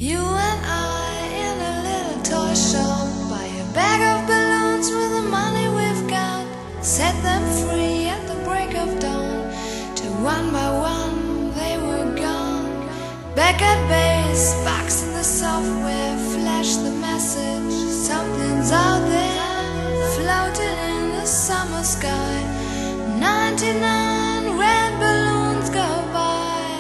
You and I in a little toy shop, buy a bag of balloons with the money we've got, set them free at the break of dawn, till one by one they were gone. Back at base, box in the software, flash the message, something's out there, floating in the summer sky. 99 red balloons go by.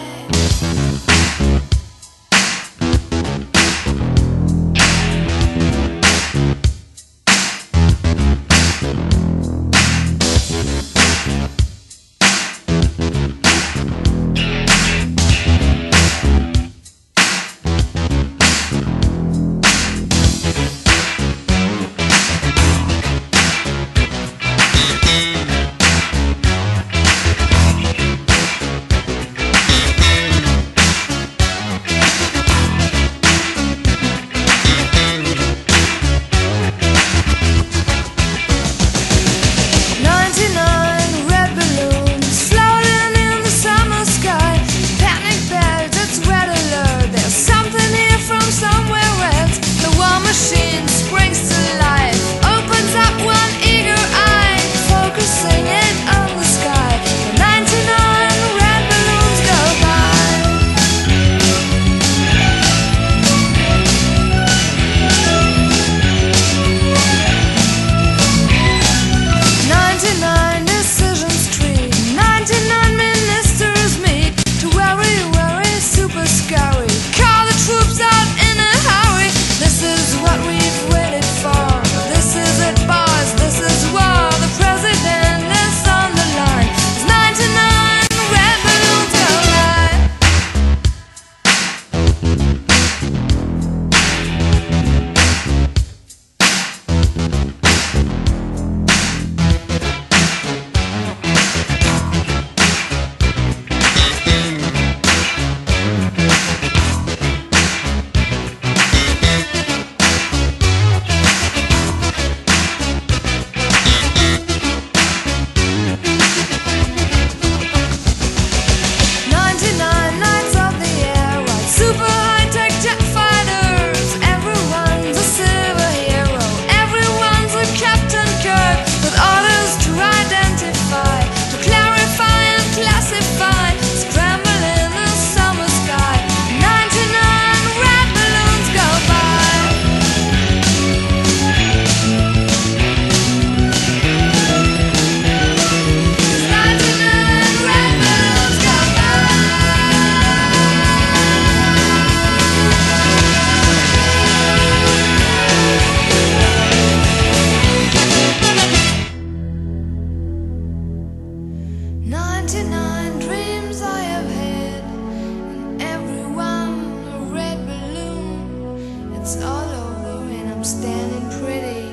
Standing pretty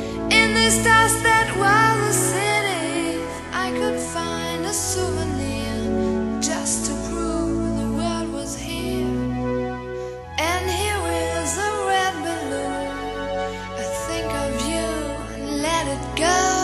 in this dust that was the city. I could find a souvenir just to prove the world was here. And here is a red balloon. I think of you and let it go.